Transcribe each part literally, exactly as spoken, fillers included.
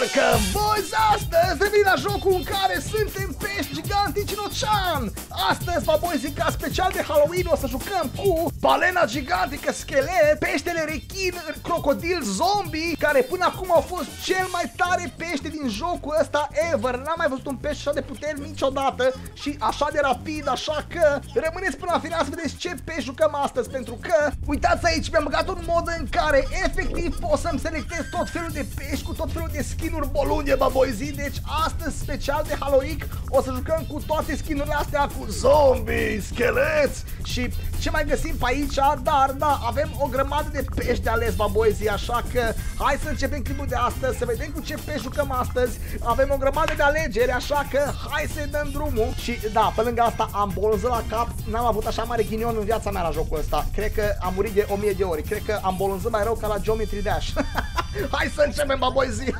Welcome, boys! Astăzi revin la jocul în care suntem pești gigantici în ocean. Astăzi, va boys, ca special de Halloween o să jucăm cu balena gigantică schelet, peștele rechin, crocodil zombie, care până acum au fost cel mai tare pește din jocul ăsta ever. N-am mai văzut un pește așa de puternic niciodată și așa de rapid, așa că rămâneți până la final să vedeți ce pești jucăm astăzi, pentru că, uitați aici, mi-am băgat un mod în care efectiv pot să-mi selectez tot felul de pești cu tot felul de skin-uri bolunge, bă boizi. Deci astăzi, special de Halloween, o să jucăm cu toate skin-urile astea, cu zombie, scheleți și ce mai găsim pe aici. Dar, da, avem o grămadă de pești de ales, bă boizi, așa că hai să începem clipul de astăzi, să vedem cu ce pești jucăm astăzi. Avem o grămadă de alegeri, așa că hai să-i dăm drumul. Și da, pe lângă asta am bolonzat la cap, n-am avut așa mare ghinion în viața mea la jocul ăsta. Cred că am murit de o mie de ori, cred că am bolonzat mai rău ca la Geometry Dash. Hai să începem, bă boizi.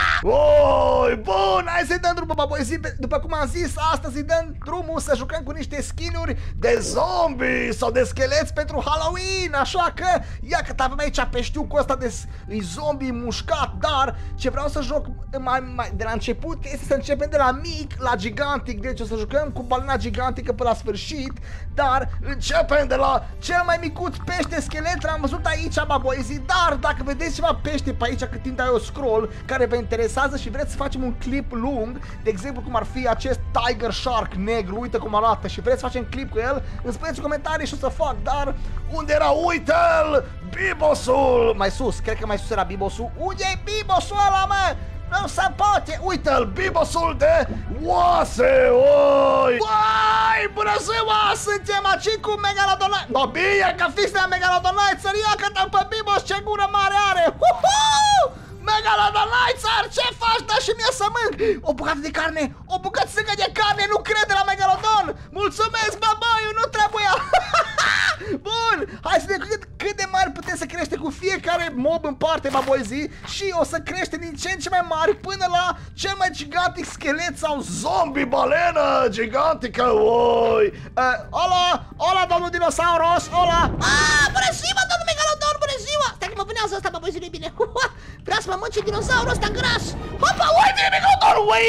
Oi, bun, hai să-i dăm drumul, bă boizi. După cum am zis, astăzi îi dăm drumul să jucăm cu niște skin-uri de zombie sau de scheleți pentru Halloween. Așa că, ia că avem aici peștiu cu ăsta de zombie mușcat. Dar ce vreau să joc mai, mai, de la început este să începem de la mic la gigantic. Deci o să jucăm cu balena gigantică până la sfârșit. Dar începem de la cel mai micuț pește schelet. L-am văzut aici, bă boizi. Dar dacă vedeți ceva pește pe aici cât timp dai eu scroll care vă interesează și vreți să facem un clip lung, de exemplu cum ar fi acest Tiger Shark negru, uite cum arată, și vreți să facem clip cu el, îmi spuneți în comentarii și o să fac. Dar unde era? Uite-l! Bibosul! Mai sus, cred că mai sus era Bibosul. Unde e Bibosul ăla, mă? Nu se poate! Uite-l, Bibosul de oase! Oi! Uai! Bună ziua! Suntem aici cu Megalodonite! No, bine că fiți de Megalodonite! Ia că dăm pe Bibos, ce gură mare are! Uhu! Megalodonite, ce faci? Da și mie să mânc! O bucată de carne! O bucățică de carne! Nu crede la Megalodon! Mulțumesc, babaiu! Nu trebuia! Bun! Hai să vedem cât, cât de mari putem să crește cu fiecare mob în parte, bă boizi. Și o să crește din ce în ce mai mari până la cel mai gigantic schelet sau zombie balenă gigantică. Oi! Uh, Ola! Ola, domnul dinosauros! Ola! Ah, bună ziua, domnul Megalodon! Bună ziua! Stai că mă vânează ăsta, bă boizi, nu-i bine. Vreau să mă mănânce dinosaurul ăsta gras. Hopa, uite, Megalodon! Ui!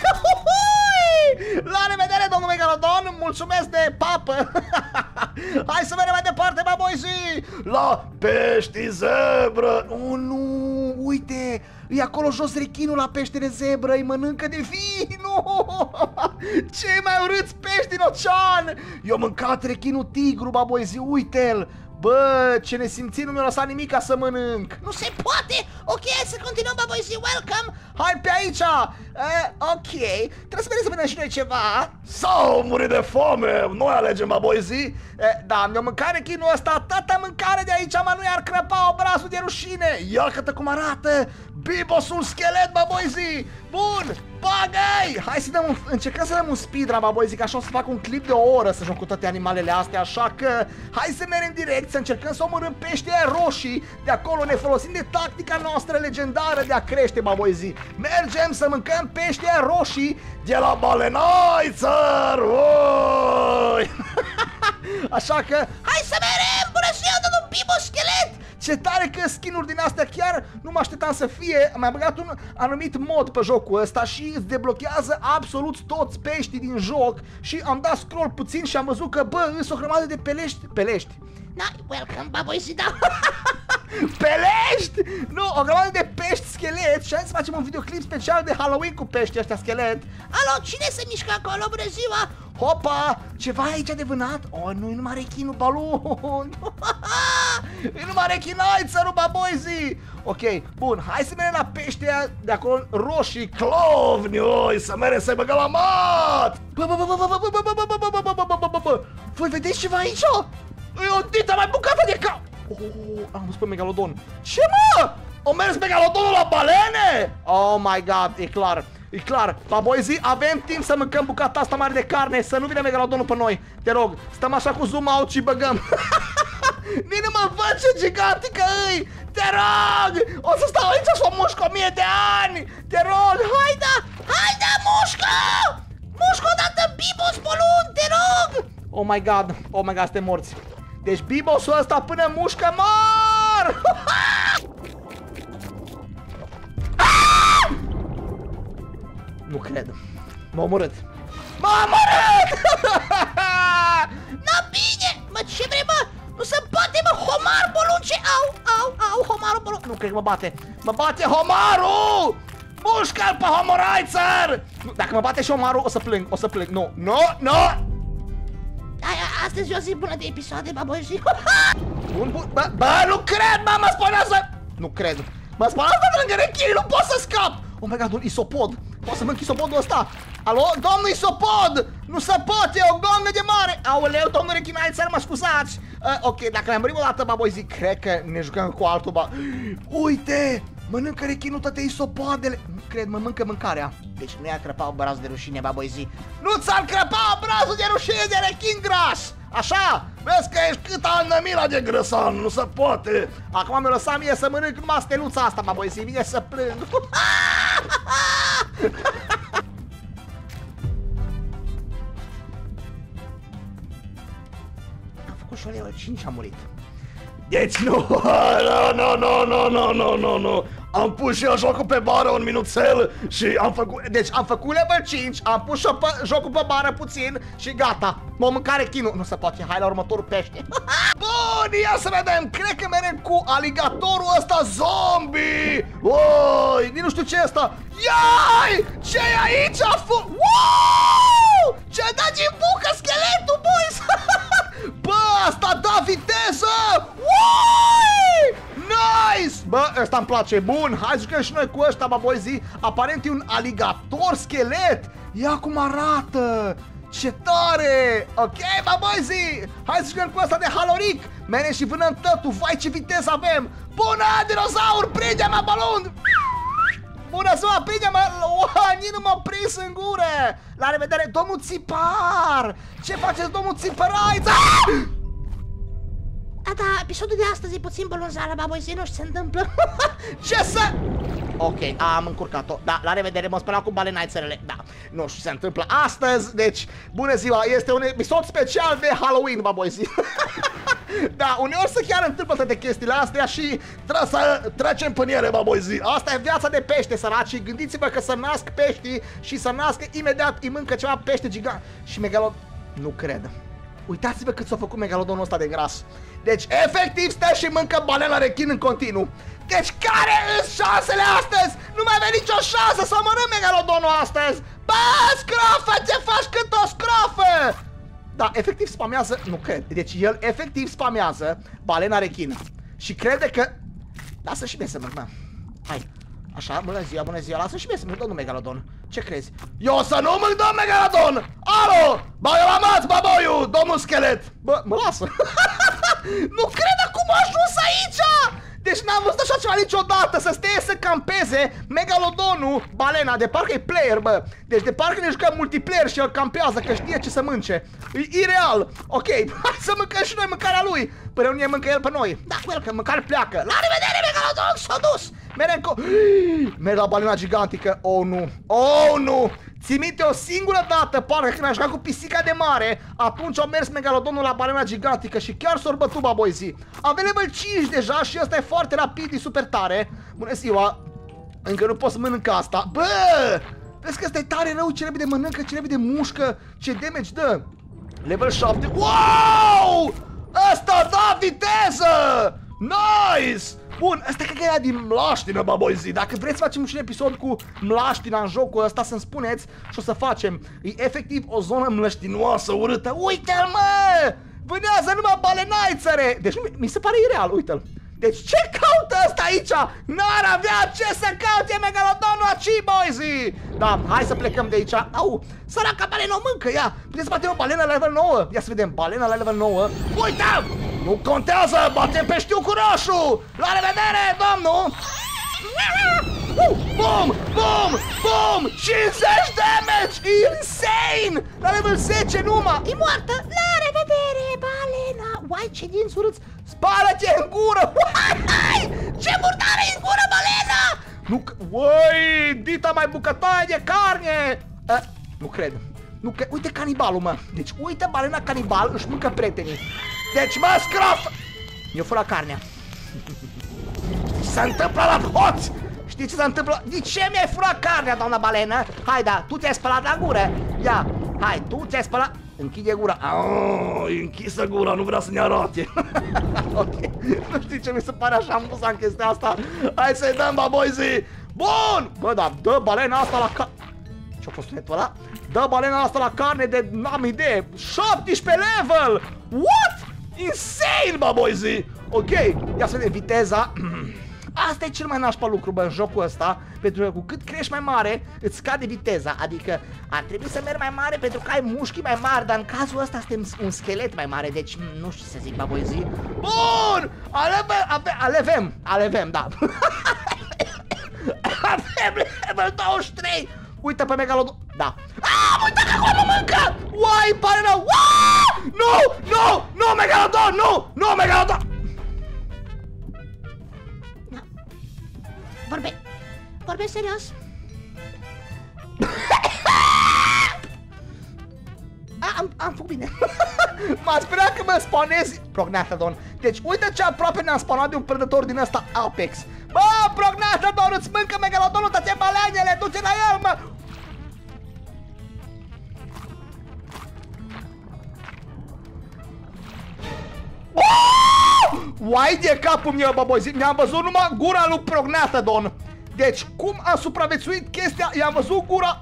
La revedere, domnul Megalodon! Mulțumesc de papă! Hai să mergem mai departe, bă boizi! La pești zebră! Oh, nu! Uite! E acolo jos rechinul la peștele zebră, îi mănâncă de vii! Nu! Cei mai urâți pești din ocean! Eu mâncat rechinul tigru, bă boizi, uite-l! Bă, ce nesimțit, nu mi-a lăsat nimic ca să mănânc. Nu se poate! Ok, să continuăm, bă boizi, welcome! Hai pe aici! Uh, ok, trebuie să vedem să vedem și noi ceva. Sau muri de foame, noi alegem, bă boizi. Uh, da, mi-a mâncat rechinul ăsta, atâta mâncare de aici, mă, nu i-ar crăpa obrazul de rușine. Ia că cum arată Bibosul schelet, bă boizi. Bun, bagă-i! Hai să dăm un, încercăm să dăm un speedrun, bă boizi, că așa o să fac un clip de o oră să joc cu toate animalele astea, așa că hai să mergem direct, să încercăm să omorâm peștii roșii. De acolo ne folosim de tactica noastră legendară de a crește, bă boizi. Mergem să mâncăm peștii roșii de la Balenaițăr! Așa că hai să mergem! Bună ziua, domnul Bibo schelet! Ce tare că skin-uri din astea, chiar nu mă așteptam să fie. Am mai băgat un anumit mod pe jocul ăsta și îți deblochează absolut toți peștii din joc. Și am dat scroll puțin și am văzut că, bă, îs o grămadă de pelești. Pelești? Na, welcome, bă, boizi, da. Pelești? Nu, o grămadă de pești schelet. Și hai să facem un videoclip special de Halloween cu peștii ăștia schelet. Alo, cine se mișcă acolo? Bună ziua! Hopa, ceva aici de vânat? Oh, nu, e numai rechinul balon. E numai rechinaiță, bă boizi. Ok, bun, hai să mergem la peștea de acolo roșii, clovni, oi, să mergem să-i băgăm la mat. Bă, bă, bă, bă, bă, bă, bă, bă, bă, bă, bă, bă, bă, bă, bă, bă. Voi vedeți ceva aici? E o dita mai bucată de cap. Oh, am văzut pe Megalodon. Ce, mă? O mers Megalodonul la balene? Oh my god, e clar. E clar, la boizi, avem timp să mâncăm bucata asta mare de carne, să nu vină Megalodonul pe noi. Te rog, stăm așa cu zoom out și băgăm. Nici nu mă văd ce gigantică îi. Te rog, o să stau aici și o mușc o mie de ani. Te rog, haida, haida, mușcă. Mușcă odată Bibos bolun, te rog. Oh my god, oh my god, suntem morți. Deci Bibosul ăsta până mușcă mor. Nu cred. M-a omorât. M-a omorât! Na bine! Mă, ce vrei, mă? Nu se poate, mă, homar bolunce! Au, au, au, homarul bolunce! Nu cred că mă bate. Mă bate homarul! Mușcă-l pe homoraițăr! Dacă mă bate și homarul, o să plâng, o să plâng. Nu, nu, nu! Astăzi e o zi bună de episoade, baboizi. Bun, bun, bă, bă, nu cred, mă, mă spănează! Nu cred. Mă spănează de lângă rechini, nu pot să scap! Oh my god, un isopod! Poți să mânc isopodul ăsta? Alo, domnul isopod! Nu se poate, e o goană de mare! Aoleu, domnul rechinaițăr, mă scuzați! Uh, ok, dacă ne-am murit o dată, baboizi, cred că ne jucăm cu altul, ba... Uite! Mănâncă rechinul toate isopoadele! Nu cred, mă mâncă mâncarea. Deci nu i-a crăpat obrazul de rușine, baboizi. Nu ți-ar crăpa obrazul de rușine de rechin gras! Așa? Vezi că ești cât Anămila de grăsan, nu se poate! Acum mi-o lăsat mie să mănânc numai steluța asta, baboizi, vine să plâng. Am făcut și o level cinci, am murit. Deci nu, nu, nu, nu, nu, nu, nu, nu, nu. Am pus și eu jocul pe bară un minuțel și am făcut, deci am făcut level cinci, am pus și pe, jocul pe bară puțin și gata. M-am mâncat rechinul, nu se poate, hai la următorul pește. Bun, ia să vedem, cred că mergem cu aligatorul ăsta zombie. Oi, nici nu știu ce e ăsta. Iai, ce e aici? Wow! Ce-a dat din bucă scheletul, boys! Bă, asta da viteză! Ui! Nice! Bă, ăsta îmi place, bun, hai să jucăm și noi cu ăsta, bă, boyzi. Aparent e un aligator schelet. Ia cum arată! Ce tare! Ok, bă, boyzi, hai să jucăm cu ăsta de haloric. Mene și vânăm tătul, vai ce viteză avem! Bună, dinozaur, prinde-mă, balon! Bună ziua, prinde-mă! Nici nu m-a prins în gură! La revedere, domnul Țipar! Ce faceți, domnul Țipăraiță? Da, da, episodul de astăzi e puțin bolunzară, baboizi, nu știu ce se întâmplă. Ce să... Ok, am încurcat-o. Da, la revedere, mă spălau cu balenaițărele. Da, nu știu ce se întâmplă astăzi, deci, bună ziua, este un episod special de Halloween, baboizi. Da, uneori se chiar întâmplă toate chestiile astea și trebuie să trecem până ele, baboizi. Asta e viața de pește, săraci. Gândiți-vă că să nasc peștii și să nască imediat îi mâncă ceva pește gigant. Și megalod... Nu cred. Uitați-vă cât s-a făcut megalodonul ăsta de gras. Deci, efectiv, stă și mâncă balena rechin în continuu. Deci, care îs șansele astăzi? Nu mai avea nicio șansă să mănânc megalodonul astăzi. Bă, scrofă, ce faci cât o scrofă? Da, efectiv spamează, nu cred, deci el efectiv spamează balena rechin. Și crede că... Lasă și mie să mă, mă. Hai, așa, bună ziua, bună ziua, lasă și mie să mă, domnul megalodon. Ce crezi? Eu să nu mă, domnul megalodon! Alo! Bă, eu am ați, baboiu, domnul schelet! Bă, mă lasă! Nu cred cum a ajuns aici! Deci n-am văzut așa ceva niciodată, să stea să campeze megalodonul, balena, de parcă e player, bă. Deci de parcă ne jucăm multiplayer și el campează, că știe ce să mânce. E ireal. Ok, hai să mâncăm și noi mâncarea lui, până nu ne mâncă el pe noi. Da, cu el, că mâncare pleacă. La revedere, megalodon, s-a dus! Merem cu... Merg la balena gigantică, oh nu, oh nu! Ții minte o singură dată, parcă când am jucat cu pisica de mare, atunci a mers megalodonul la balena gigantică și chiar s-a bătut, baboizi. Avem level cinci deja și ăsta e foarte rapid, e super tare. Bună ziua, încă nu pot să mănânc asta. Bă, vezi că ăsta e tare rău, ce repede mănâncă, ce repede mușcă, ce damage dă. Level șapte, wow! Ăsta da viteză! Nice! Bun, asta cred că era din mlaștină, baboizi. Dacă vreți să facem și un episod cu mlaștina în jocul ăsta, să-mi spuneți și o să facem. E efectiv o zonă mlăștinoasă, urâtă. Uite-l, mă! Vânează numai balenaițăre! Deci mi se pare ireal, uite-l. Deci ce caută ăsta aici? N-ar avea ce să caute megalodonul aici, boizi! Da, hai să plecăm de aici. Au, săraca balenă o mâncă, ia! Puteți bate o balenă la level nouă? Ia să vedem, balena la level nouă. Uite! Nu contează, batem peștiu cu roșu! La revedere, domnul! Bum, bum, bum! cincizeci damage! Insane! La level zece numai! E moartă! La revedere, balena! Uai, ce dinți urâți! Spală-te în gură! Uai! Ce murdare în gură, balena! Nu, uai, dita mai bucătoare de carne! A, nu cred. Nu cred. Uite canibalul, mă. Deci uite balena canibal, își mâncă prietenii. Deci, mă, scrof! Eu fără carnea. Ce se întâmplă la hoți? Știi ce se întâmplă? De ce mi-ai furat carnea, doamna balenă? Hai, da, tu ți-ai spălat la gură. Ia, hai, tu ți-ai spălat. Închide gura. Oh, e închisă gura, nu vrea să ne arate. Ok, nu știu ce mi se pare așa amuzant chestia asta. Hai să-i dăm, baboizi. Bun! Bă, da, dă balena asta la ca... Ce-a fost sunetul ăla? Dă balena asta la carne de n-am idee. șaptesprezece level! What? Insane, baboizi! Ok, ia să vedem viteza. Asta e cel mai nașpa lucru, bă, în jocul ăsta. Pentru că cu cât crești mai mare, îți scade viteza. Adică ar trebui să mergi mai mare pentru că ai mușchi mai mari. Dar în cazul ăsta suntem un schelet mai mare. Deci nu știu ce să zic, baboizi. Bun! Alevem, alevem, alevem, da. Avem level douăzeci și trei. Uite pe Megalodon. Da. Aaa, uite că acolo mă mâncă! Uai, pare rău! Uaa! Nu! Nu! Nu, Megalodon! Nu! Nu, Megalodon! Vorbe... Vorbe serios. A, am, am făcut bine. M-a speriat că mă spawnezi Prognathodon. Deci uite ce aproape ne-am spawnat de un prădător din ăsta Apex. Bă, Prognathodon, îți mâncă Megalodonul, tă-ți balenele, du-te la el, mă! Uai de capul meu, baboizi, mi-am văzut numai gura lui Prognathodon. Deci, cum a supraviețuit chestia, i-am văzut gura.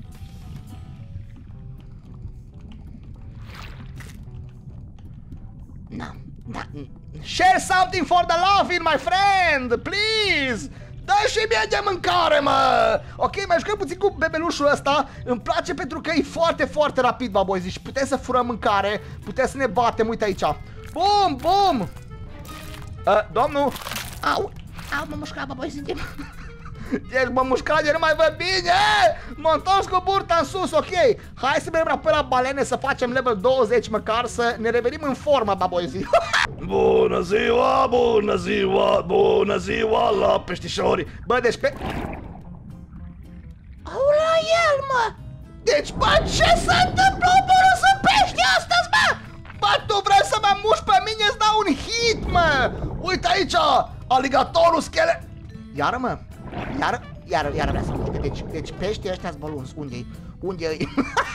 Da, da. Share something for the loving, my friend, please. Dă și mie de mâncare, mă! Ok, mai jucăm puțin cu bebelușul ăsta. Îmi place pentru că e foarte, foarte rapid, baboizi. Și putem să furăm mâncare, putem să ne batem, uite aici. Bum, bum! Uh, domnul! Au, au, mă mușca, baboizi. Deci mă mușca de nu mai văd bine! M-am întors cu burta în sus, ok! Hai să mergem apoi la balene să facem level douăzeci măcar, să ne revenim în formă, baboizi. Bună ziua, bună ziua, bună ziua la peștișori! Bă, deci pe... Au la el, mă! Deci, bă, ce se întâmplă? Bă, să pești astăzi, bă! Bă, tu vrei să mă muști pe mine, îți dau un hit, mă! Uite aici, aligatorul schelet... Iară, mă! Iară, iară, iară vrea să mă uite, deci, deci peștii ăștia-s bălunți, unde-i? Unde-i?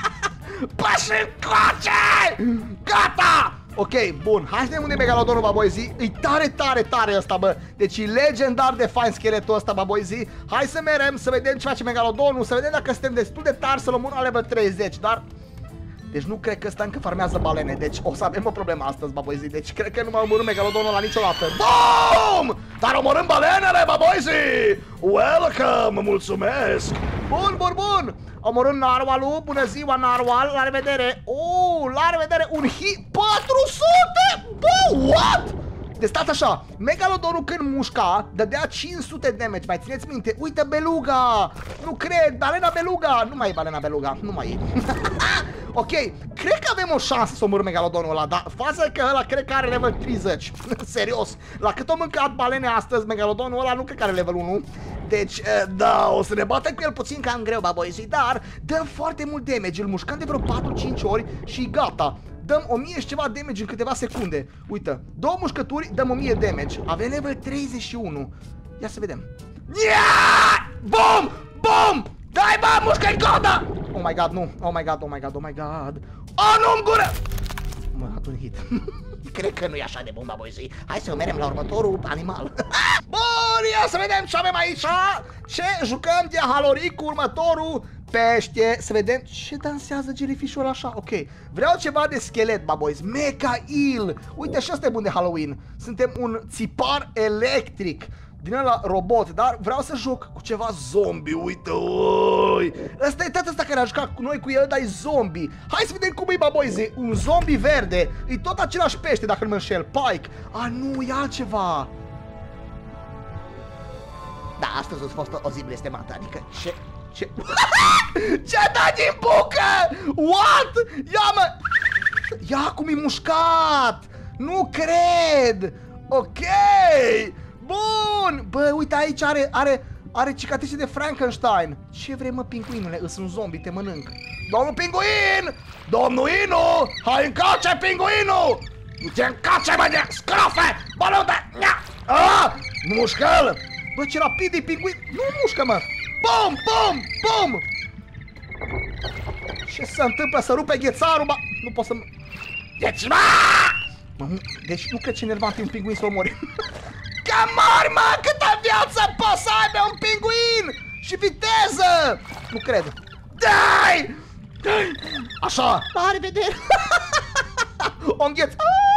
Pași încoace! Gata! Ok, bun, hai să vedem unde e Megalodonul, baboizi. E tare, tare, tare ăsta, bă. Deci e legendar de fain scheletul ăsta, baboizi. Hai să merem, să vedem ce face Megalodonul, să vedem dacă suntem destul de tari să luăm un la level treizeci, dar... Deci nu cred că ăsta încă farmează balene, deci o să avem o problemă astăzi, baboizi. Deci cred că nu m-a omorât Megalodonul la niciodată. BOOM! Dar omorâm balenele, baboizi! Welcome, mulțumesc! Bun, bun, bun! Omorâm narwalul, bună ziua narwal, la revedere! Oh, la revedere, un hit, patru sute! Bă, what? Deci stați așa, Megalodonul când mușca, dădea cinci sute de damage, mai țineți minte? Uite beluga! Nu cred, balena beluga! Nu mai e balena beluga, nu mai e. Ok, cred că avem o șansă să omorâm Megalodonul ăla, dar faza că ăla cred că are level treizeci. Serios, la cât o mâncat balene astăzi, Megalodonul ăla nu cred că are level unu. Deci, da, o să ne batem cu el puțin cam greu, baboizi, dar dăm foarte mult damage, îl mușcăm de vreo patru cinci ori și gata. Dăm o mie și ceva damage în câteva secunde. Uite, două mușcături, dăm o mie damage. Avem level treizeci și unu. Ia să vedem. Yeah! Bum! Bum! Dai, bă, mușcă-i coda! Oh my god, nu. Oh my god, oh my god, oh my god. Oh, nu-mi gură! M-a dat un hit. Cred că nu e așa de bun, baboizi. Hai să mergem la următorul animal. Bun, ia să vedem ce avem aici. Ce jucăm de Halloween cu următorul pește. Să vedem ce dansează jellyfish-ul așa. Ok, vreau ceva de schelet, baboizi. Mecha Eel. Uite, și ăsta e bun de Halloween. Suntem un țipar electric din ăla robot, dar vreau să joc cu ceva zombie, uite, oi! Ăsta e tata ăsta care a jucat cu noi cu el, dar e zombie. Hai să vedem cum e, baboize, un zombie verde. E tot același pește, dacă nu mă înșel, Pike. A, nu, e altceva. Da, astăzi a fost o zi blestemată, adică ce... Ce... Ce-a dat din bucă? What? Ia, mă... Ia cum e mușcat! Nu cred! Ok! Bun! Bă, uite aici are, are, are cicatrice de Frankenstein. Ce vrei, mă, pinguinule? Îs un zombie, te mănânc. Domnul pinguin! Domnul Inu! Hai încoace, pinguinul! Nu te încoace, mă, de scrofe! Bălută! Ah! Mușcă-l! Bă, ce rapid e pinguin. Nu mușcă, mă. Bum, bum, bum. Ce se întâmplă? Să rupe ghețarul, bă. Nu pot să... Deci, mă! Deci nu cred ce enervant e un pinguin să omori. Că mori, mă! Câtă viață poți să aibă un pinguin? Și viteză! Nu cred. Dai! Așa. La revedere! O îngheț.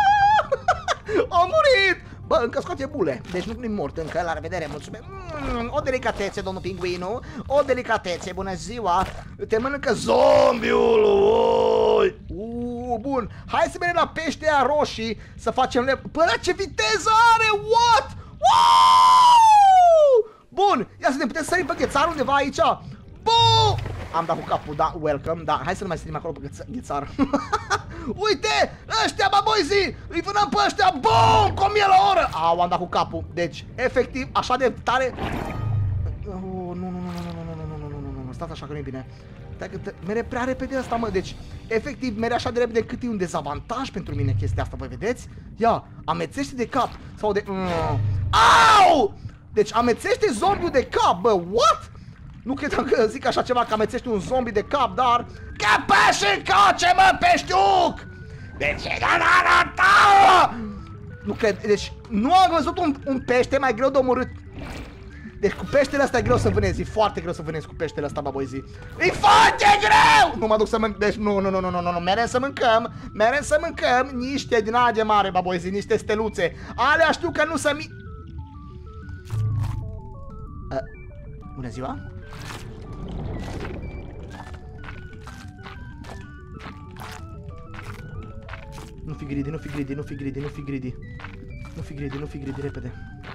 A murit! Bă, încă scoate bule. Deci nu-i mort încă. La revedere, mulțumesc. Mm, o delicatețe, domnul pinguinu. O delicatețe, bună ziua. Te mănâncă zombiul. Uuu, bun. Hai să mergem la peștea roșii să facem lemn. Bă, ce viteză are! What? Wow! Bun, ia să ne putem sări pe ghețar undeva aici. Bum! Am dat cu capul, da, welcome, da, hai să nu mai sărim acolo pe ghețar. Uite, ăștia, baboizii, îi vânăm pe ăștia, bum, cum e la oră. Au, am dat cu capul, deci, efectiv, așa de tare. Oh, nu, nu, nu, nu, nu, nu, nu, nu, nu, nu, nu, stați așa că nu-i bine. Mere prea repede asta, mă, deci, efectiv, mere așa de repede cât e un dezavantaj pentru mine chestia asta, voi vedeți? Ia, amețește de cap, sau de... Mm. Au! Deci, amețește zombiul de cap, bă, what? Nu credeam că zic așa ceva, că amețești un zombie de cap, dar... Că pești încoace, mă, peștiuc! Deci, da, da, da, da! Nu cred, deci, nu am văzut un, un pește mai greu de omorât. Deci cu peștele ăsta e greu să vânezi, e foarte greu să vânezi cu peștele ăsta, baboizii. E foarte greu! Nu mă duc să mănânc, deci nu, nu, nu, nu, nu, nu, nu, merem să mâncăm, merem să mâncăm niște din alea de mare, baboizii, niște steluțe. Alea știu că nu să mi... Uh, bună ziua! Nu fi greedy, nu fi greedy, nu fi greedy, nu fi greedy. Nu fi greedy, nu fi greedy, repede.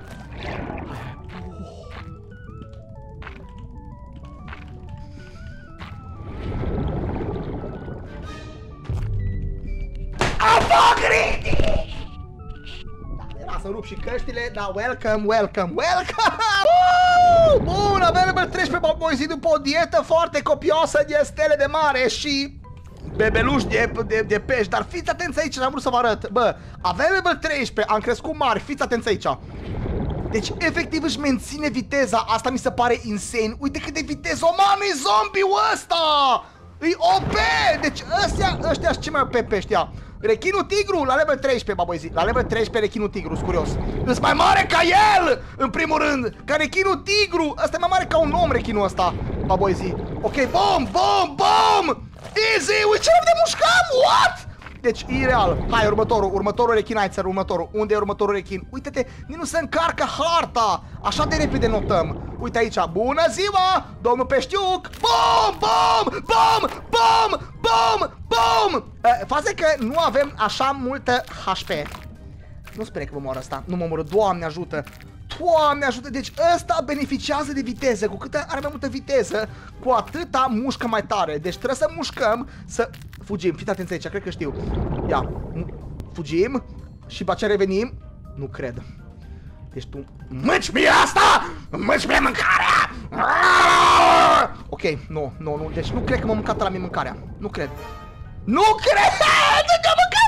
A fost greedy! Era să rup și căștile, dar welcome, welcome, welcome! Bun, avem level treisprezece, baboizii, după o dietă foarte copioasă de stele de mare și... bebeluși de, de, de pești, dar fiți atenți aici, n-am vrut să vă arăt. Bă, avem level treisprezece, am crescut mari, fiți atenți aici. Deci, efectiv își menține viteza, asta mi se pare insane. Uite cât de viteză, o mamă, e zombiul ăsta! E O P! Deci ăstea, ăștia sunt cei mai O P pești, ia. Rechinul tigru, la level treisprezece, baboizi. La level treisprezece, rechinul tigru, sunt curios. Îs mai mare ca el, în primul rând, ca rechinul tigru. Ăsta e mai mare ca un om, rechinul ăsta, baboizi. Ok, bom, bom, bom! Easy, uite ce de mușcam, what? Deci, e real. Hai, următorul, următorul rechin, hai țăr, următorul. Unde e următorul rechin? Uite-te, nici nu se încarcă harta. Așa de repede notăm. Uite aici, bună ziua, domnul Peștiuc. Bum, bum, bum, bum, bum, bum. Faza e că nu avem așa multă H P. Nu spune că vă moară asta, nu mă omoră, Doamne ajută. Doamne ajută, deci ăsta beneficiază de viteză. Cu cât are mai multă viteză, cu atâta mușcă mai tare. Deci trebuie să mușcăm, să fugim. Fiți atenți aici, cred că știu. Ia, fugim și după aceea revenim. Nu cred. Deci tu mânci mie asta! Mânci mie mâncarea! Ok, nu, nu, nu, deci nu cred că m-a mâncat la mine mâncarea. Nu cred. Nu cred că m-a mâncat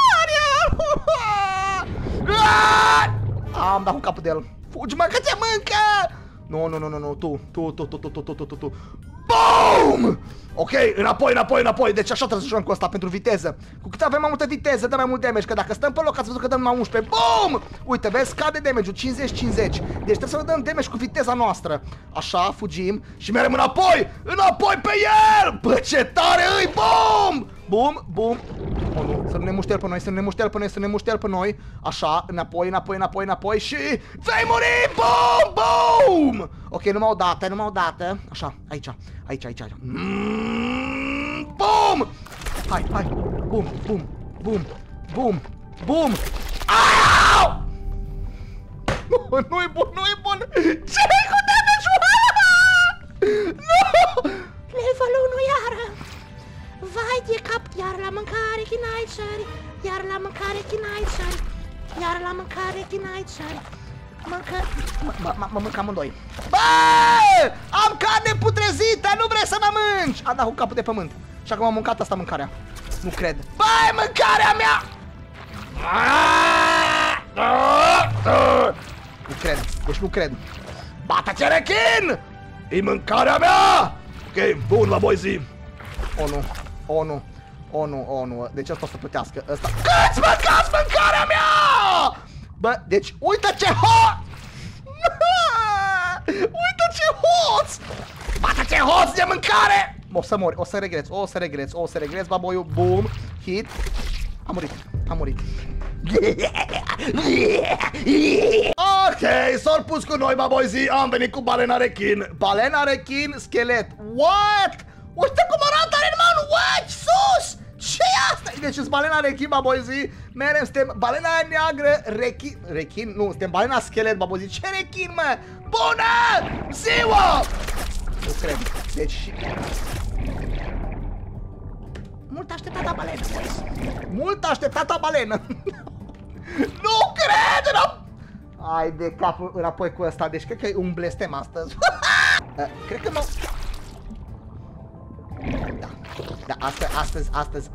mâncarea! Am dat cu capul de el. Fugi, mă, că te mâncă! Nu, nu, nu, nu, nu, tu, tu, tu, tu, tu, tu, tu, tu, tu, tu. Boom! Ok, înapoi, înapoi, înapoi. Deci așa trebuie să jucăm cu asta, pentru viteză. Cu cât avem mai multă viteză, dă mai mult damage. Că dacă stăm pe loc, ați văzut că dăm numai unsprezece. Boom! Uite, vezi, scade damage-ul, cincizeci cincizeci. Deci trebuie să ne dăm damage cu viteza noastră. Așa, fugim și mergem înapoi! Înapoi pe el! Bă, ce tare îi! Boom! Boom, boom. Oh, nu, să nu ne muștel pe noi, să nu ne muștel pe noi, să nu ne muștel pe noi. Așa, înapoi, înapoi, înapoi, înapoi și... vei muri! Boom, boom! Ok, numai o dată, numai o dată. Așa, aici, aici, aici, aici. Mm, boom! Hai, hai, boom, boom, boom, boom, boom. Au! Nu, nu-i bun, nu-i bun. Ce-i cu damage-ul ăla? Nu! Levelul unu iară. Vai de cap, iar la mâncare chinai țări, iar la mâncare chinai țări, iar la mâncare chinai țări. Mâncă... Mă mânc amândoi. Bă! Am carne putrezită, nu vrei să mă mânci! Am dat cu capul de pământ. Și acum am mâncat asta mâncarea. Nu cred. Băi, mâncarea mea! Nu cred, deci nu cred. Bată-ce rechin! E mâncarea mea! Ok, bun, la boizi. O, nu, o, nu, o, nu, o, nu. Deci asta o să plătească, ăsta. Câți mâncați mâncarea mea? Bă, deci, uite ce hoț! Uite ce hoț! Bată ce hoț de mâncare! O să mori, o să regreți, o să regreți, o să regreți, baboiul. Boom, hit. A murit, a murit. Ok, s-au pus cu noi, baboizi. Am venit cu balena rechin. Balena rechin, schelet. What? Uite cum arată animalul. What? Sus! Ce-i asta? Deci sunt balena rechin, baboizi. Merem, suntem balena neagră, rechin. Rechin? Nu, suntem balena schelet, baboizi. Ce rechin, mă? Bună ziua! Nu cred. Deci... Mult așteptata balenă, boys. Mult așteptata balenă. Nu cred! Hai de capul înapoi cu ăsta. Deci cred că e un blestem astăzi. uh, Cred că mă... Da, da, astăzi, astăzi, astăzi.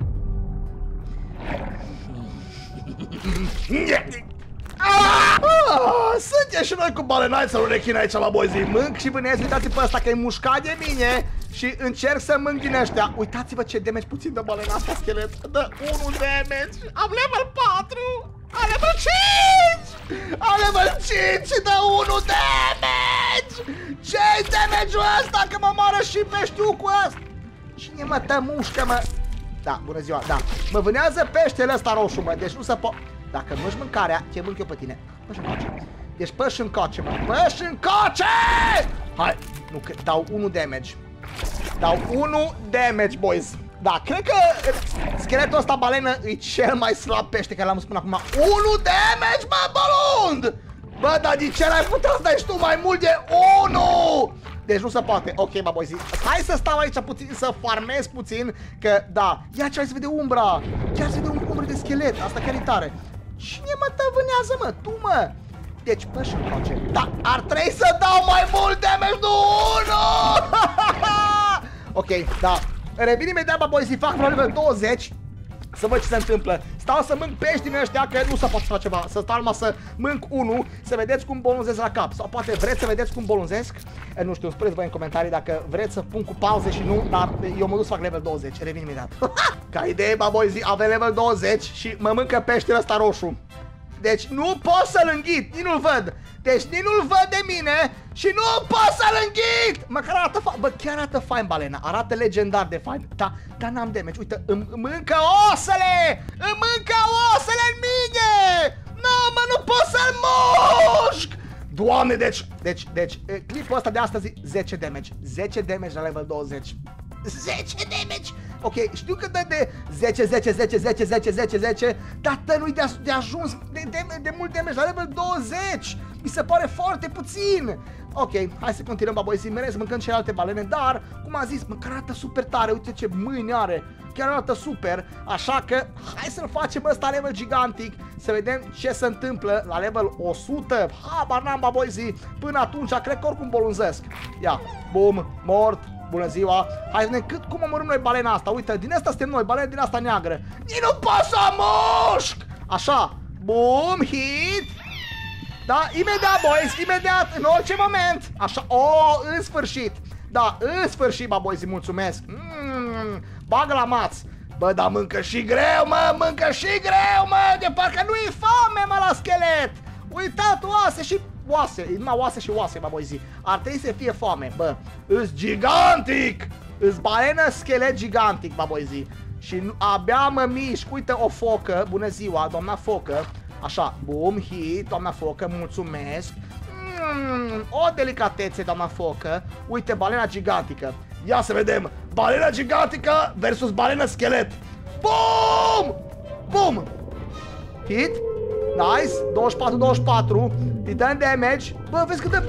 Ah, suntem și noi cu balenai să-l rechin aici la boizi. Mânc și vânezi, uitați pe ăsta că e mușcat de mine. Și încerc să mânc din ăștia. Uitați-vă ce damage puțin de balena asta, schelet. Dă unu damage. Am level patru. Am level cinci. Am level cinci și dă unu damage. Ce-i damage-ul ăsta? Că mă moară și peștiul cu ăsta. Cine mă tămușcă, mă? Da, bună ziua, da. Mă vânează peștele ăsta roșu, mă. Deci nu se po... Dacă nu-și mâncarea, te mânc eu pe tine. Pă-și încoace. Deci pă-și încoace, mă. Pă-și încoace! Hai, nu, că dau unu damage. Dau unu damage, boys. Da, cred că scheletul ăsta balenă e cel mai slab pește care l-am spus până acum. unu damage, mă, Bolund! Bă, dar de ce n-ai putea să dai și tu mai mult de unu? Deci nu se poate. Ok, bă, boys. Hai să stau aici puțin, să farmez puțin. Că, da, ia ce ai să vede umbra. Chiar se vede un umbră de schelet. Asta chiar e tare. Cine mă tăvânează, mă? Tu, mă? Deci, pă, și încoace. Da, ar trebui să dau mai mult damage, nu unu! Ok, da. Revin imediat, bă, boys, fac vreo level douăzeci. Să văd ce se întâmplă. Stau să mânc pești din ăștia, că nu se poate face ceva. Să stau numai să mânc unul, să vedeți cum bolunzesc la cap. Sau poate vreți să vedeți cum bolunzesc. E, nu știu, spuneți voi în comentarii dacă vreți să pun cu pauze și nu, dar eu mă duc să fac level douăzeci. Revin imediat. Ca idee, bă, boys, avem level douăzeci și mă mâncă peștele ăsta roșu. Deci nu pot să-l înghit, nici nu-l văd. Deci nici nu-l văd de mine și nu pot să-l înghit. Măcar arată fain, bă, chiar arată fain balena. Arată legendar de fain. Da, dar n-am damage, uite, îmi mâncă osele. Îmi mâncă osele în mine. Nu, mă, nu pot să-l mușc. Doamne, deci, deci, deci, clipul ăsta de astăzi, zece damage. zece damage la level douăzeci. zece damage! Ok, știu că dă de zece, zece, zece, zece, zece, zece, zece, dar tă nu-i de, de ajuns de, de, de mult damage la level douăzeci. Mi se pare foarte puțin. Ok, hai să continuăm, bă, boys, mereu să mâncăm celelalte balene, dar, cum am zis, măcar arată super tare, uite ce mâini are, chiar arată super, așa că hai să-l facem ăsta level gigantic, să vedem ce se întâmplă la level o sută, habar n-am, bă, boys, până atunci, cred că oricum bolunzesc. Ia, boom, mort. Bună ziua! Hai să vedem cât cum omorâm noi balena asta. Uite, din asta suntem noi, balena din asta neagră. Nici nu pot să mușc! Așa, boom, hit. Da, imediat, boys, imediat, în orice moment. Așa, oh, în sfârșit. Da, în sfârșit, bă, boys, mulțumesc. Mmm, bagă la maț. Bă, dar mâncă și greu, mă, mâncă și greu, mă, de parcă nu-i foame, mă, la schelet. Uitați, oase și... oase, e numai oase și oase, bă, boys. Ar trebui să fie foame, bă. Îs gigantic! Îs balenă schelet gigantic, bă, boys. Și abia mă mișc. Uite o focă, bună ziua, doamna focă. Așa, boom, hit, doamna focă, mulțumesc. Mm, o delicatețe, doamna focă. Uite, balena gigantică. Ia să vedem. Balena gigantică versus balena schelet. Boom! Boom! Hit. Nice, douăzeci și patru douăzeci și patru. Îi dăm damage. Bă, vezi cât de...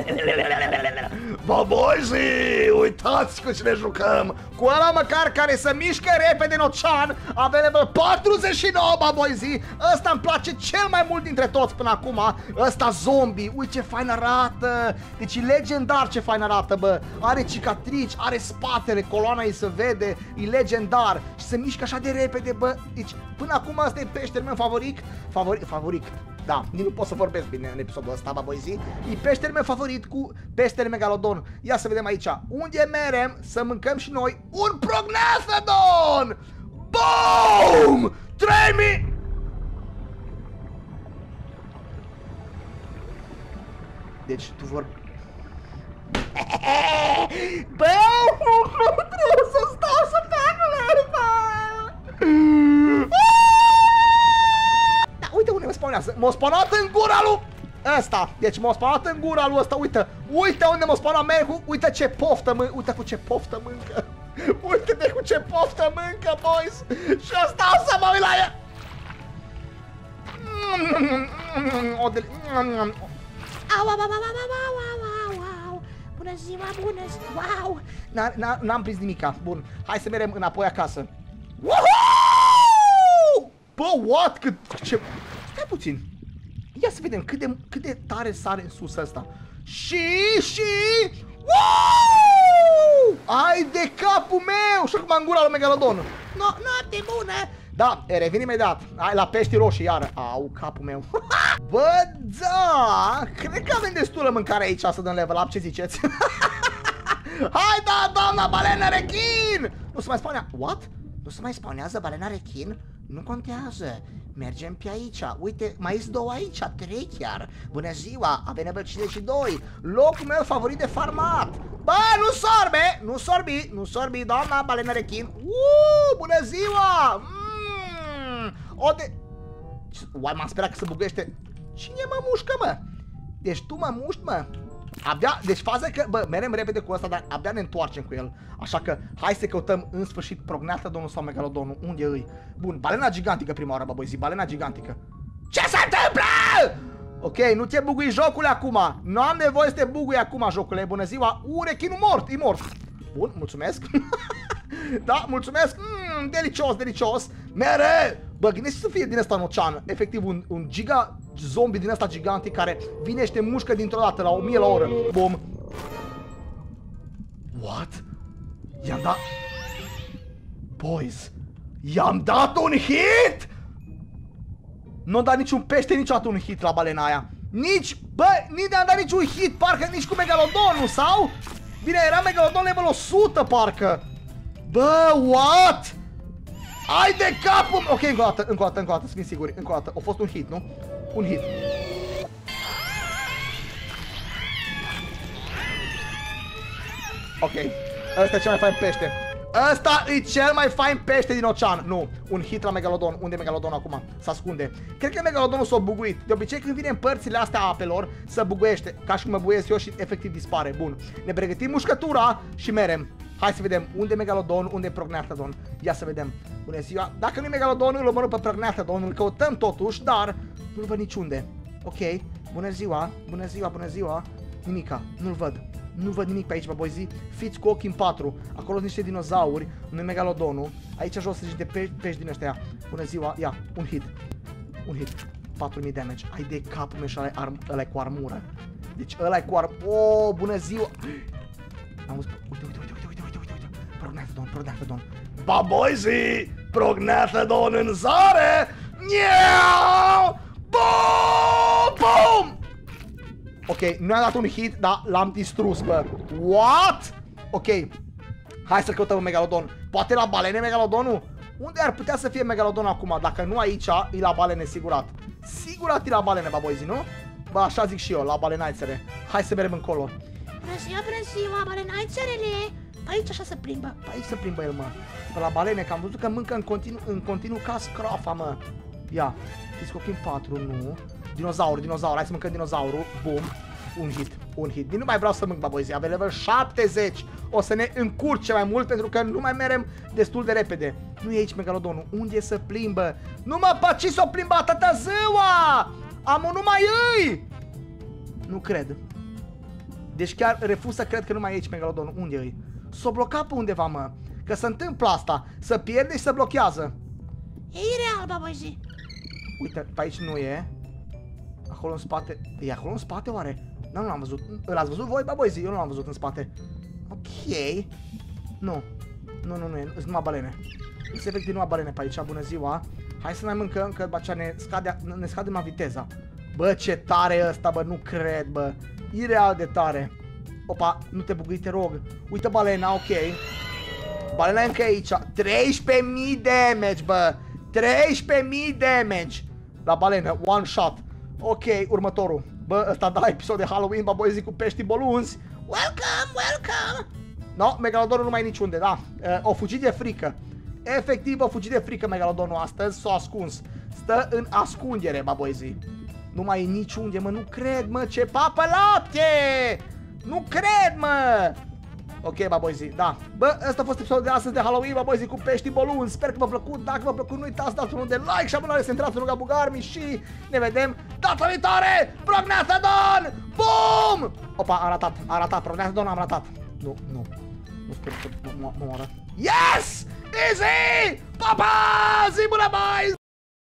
Bă, boizi, uitați cu cine jucăm. Cu ăla măcar care se mișcă repede în ocean. Available patruzeci și nouă, bă, boizi. Ăsta îmi place cel mai mult dintre toți până acum. Ăsta zombie, uite ce fain arată. Deci e legendar ce fain arată, bă. Are cicatrici, are spatele, coloana ei se vede. E legendar și se mișcă așa de repede, bă. Deci până acum ăsta e peștele meu favoric. Favoric, favoric. Da, nici nu pot să vorbesc bine în episodul ăsta, bă, boizi. E peștele meu favorit cu peștele megalodon. Ia să vedem aici. Unde merem să mâncăm și noi un prognathodon! Boom! trei mii! Deci, tu vor... Bă, trebuie să stau să fac lărba! Uite unde mă spawnează, m-a spawnat în gura lui ăsta, deci m-a spawnat în gura lui ăsta, uite, uite unde m-a spawnat Merhu, uite ce poftă mâncă, uite cu ce poftă mâncă, uite de cu ce poftă mâncă, boys, și asta o să mă uit la ea. Au, au, au, au, au, au, au, au. Bună ziua, bună ziua, wow. N-am prins nimica, bun, hai să mergem înapoi acasă. Woohoo! Bă, what? Cât, ce... Stai puțin. Ia să vedem cât de, cât de tare sare în sus ăsta. Și, și... Woo! Ai de capul meu! Și acum în gura lui Megalodon. No, noapte bună! Da, revin imediat. Hai la pești roșii iară. Au, capul meu. Bă, da! Cred că avem destulă mâncare aici să dăm level up, ce ziceți? Hai, da, doamna balenă rechin! Nu se mai spawnează... What? Nu se mai spawnează balena rechin? Nu contează. Mergem pe aici. Uite, mai sunt două aici, trei chiar. Bună ziua, avem nevoie cincizeci și doi. Locul meu favorit de farmat. Bă, nu sorbe! Nu sorbi, nu sorbi, doamna balena rechin. Uuu, bună ziua! Mmm, o de... Uai, m-am sperat că se buguiește. Cine mă mușcă, mă? Deci tu mă muști, mă? Abia, deci faza că, bă, merem repede cu ăsta, dar abia ne întoarcem cu el. Așa că, hai să căutăm în sfârșit prognathodonul sau megalodonul. Unde îi? Bun, balena gigantică prima oară, bă, băi, zi, balena gigantică. Ce se întâmplă? Ok, nu te bugui jocul acum. Nu am nevoie să te bugui acum, jocule. Bună ziua. Urechinul mort, e mort. Bun, mulțumesc. Da, mulțumesc. Mmm, delicios, delicios. Mere! Bă, gândește să fie din ăsta în ocean. Efectiv, un, un giga zombie din ăsta gigantic care vine și te mușcă dintr-o dată la o mie la oră. Bum. What? I-am dat... Boys, i-am dat un hit? Nu-am dat niciun pește niciodată un hit la balena aia. Nici, bă, nici de-am dat niciun hit, parcă nici cu megalodonul, sau? Bine, era megalodon level o sută, parcă. Bă, what? Ai de capul... Ok, încă o dată, încă o dată, încă o dată, să fim siguri, încă o dată. A fost un hit, nu? Un hit. Ok, ăsta e cel mai fain pește. Ăsta e cel mai fain pește din ocean. Nu, un hit la megalodon. Unde e megalodon acum? Se ascunde. Cred că megalodonul s-a buguit. De obicei când vine în părțile astea apelor, se buguiește. Ca și cum mă buguiesc eu și efectiv dispare. Bun, ne pregătim mușcătura și merem. Hai să vedem unde e megalodon, unde e prognathodon. Ia să vedem. Bună ziua. Dacă nu e megalodon, îl omorâm pe prognathodon. Îl căutăm totuși, dar nu-l văd niciunde. Ok, bună ziua, bună ziua, bună ziua. Nimica, nu-l văd. Nu văd nimic pe aici, bă, boizi. Fiți cu ochii în patru. Acolo sunt niște dinozauri, nu e megalodonul. Aici jos sunt niște pești, pești din ăștia. Bună ziua, ia, un hit. Un hit. patru mii damage. Ai de capul meu și ăla e cu armură. Deci ăla e cu armură. Oh, bună ziua. Am văzut, uite, uite, uite, uite, uite, uite, uite, uite. Prognathodon, prognathodon. Ba, boizi, prognathodon în zare. Niau! Bum! Bum! Ok, nu am dat un hit, dar l-am distrus, bă. What? Ok. Hai să-l căutăm un megalodon. Poate la balene megalodonul? Unde ar putea să fie megalodon acum? Dacă nu aici, e la balene, sigurat. Sigurat e la balene, bă, boizi, nu? Bă, așa zic și eu, la balenaițele. Hai să mergem încolo. Bună ziua, bună ziua, balenaițele. Pe aici așa se plimbă. Pe aici se plimbă el, mă. Pe la balene, că am văzut că mâncă în continuu, în continuu ca scrofa, mă. Ia, fiți cu ochii în patru, nu. Dinozaur, dinozaur, hai să mâncăm dinozaurul. Bum, un hit, un hit. Nu mai vreau să mânc, baboizi, avem level șaptezeci. O să ne încurce mai mult pentru că nu mai merem destul de repede. Nu e aici megalodonul, unde e să plimbă? Nu mă paci s-o plimba atâta ziua! Am numai ei! Nu cred. Deci chiar refuz să cred că nu mai e aici Megalodonul. Unde e? S-o blocat pe undeva, mă. Că se întâmplă asta. Să pierde și se blochează. E ireal, baboizi. Uite, pe aici nu e. Acolo în spate. E acolo în spate oare? Nu, nu l-am văzut. L-ați văzut voi, baboizi? Eu nu l-am văzut în spate. Ok. Nu. Nu, nu, nu e. Sunt numai balene. Sunt efectiv numai balene pe aici. Bună ziua. Hai să mai mâncăm, că bacea ne scade, ne scade numai viteza. Bă, ce tare e ăsta, bă, nu cred, bă. Ireal de tare. Opa, nu te bugui, te rog. Uite balena, ok. Balena e încă aici. treisprezece mii damage, bă. treisprezece mii damage. La balenă, one shot. Ok, următorul. Bă, ăsta da episod de Halloween, bă, băi, zic cu pești bolunzi. Welcome, welcome. No, Megalodonul nu mai e niciunde, da. Uh, o fugit de frică. Efectiv, o fugit de frică Megalodonul astăzi, s-a ascuns. Stă în ascundere, baboizi. Nu mai e niciunde, mă, nu cred, mă, ce papă lapte! Nu cred, mă! Ok, baboizi, da. Bă, ăsta a fost episodul de astăzi de Halloween, baboizi, cu pești boluni. Sper că v-a plăcut. Dacă v-a plăcut, nu uitați, dați unul de like și abonare să intrați în ruga Bugarmi și ne vedem data viitoare! Progneastodon! Bum! Opa, am ratat, am ratat, Progneastodon am ratat. Nu, nu. Nu sper că mă moară. Yes! Easy! Pa, pa! Zi bună, bye!